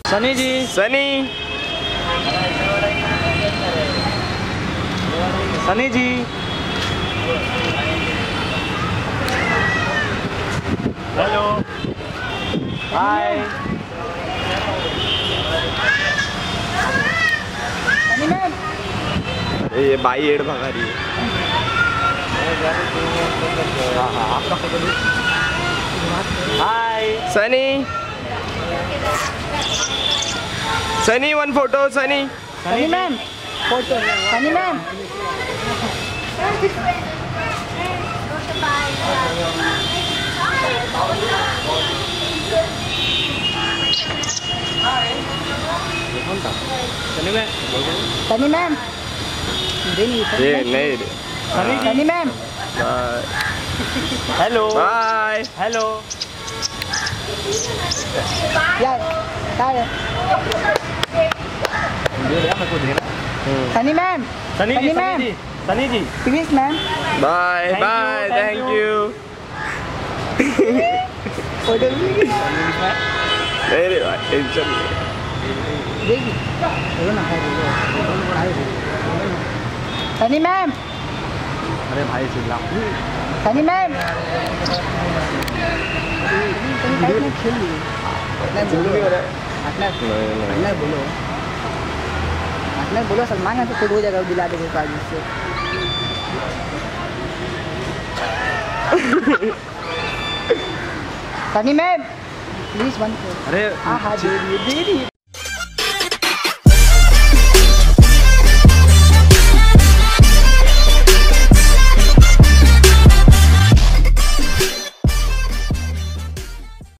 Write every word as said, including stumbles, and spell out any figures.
Sunny ji, Sunny Sunny ji, hello, hi, Sunny ma'am. ये बाई एड भगा रही है। हाँ हाँ आपका फोटो भी। Hi Sunny Sunny one photo Sunny Sunny ma'am photo Sunny ma'am. Sunny ma'am, Sunny ma'am ये नहीं Sunny ji, Sunny ma'am. Hello, bye hello, यार यार सनी मैम। सनी जी, सनी सनी मैम। जी, Sunny ji, please ma'am. Bye Thank you, bye thank thank you. You photo भी नहीं रे भाई टेंशन नहीं देखिए बोलो ना हाय बोलो हाय बोलो। सनी मैम। अरे भाई चिल्ला। सनी मैम। खेल लिए बोलो बोलो बोलो बोलो सलमान है तो खुद हो जाएगा दिला देगा काज से। Sunny ma'am please one. अरे हाँ हाँ दे दिए दे दिए